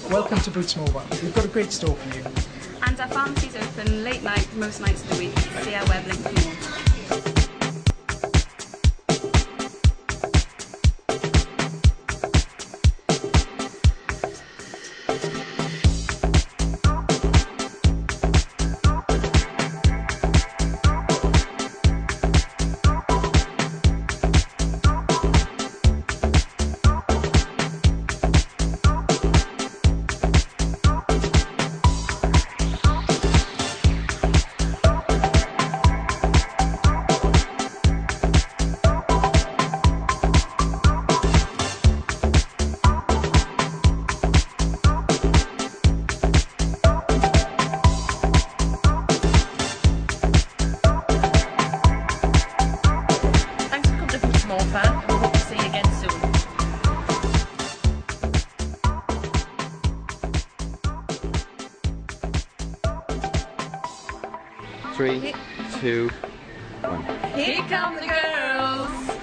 Welcome to Boots Mobile. We've got a great store for you. And our pharmacy's open late night most nights of the week. See our web link for more. More fan. We hope to see you again soon. 3, 2, 1. Here come the girls!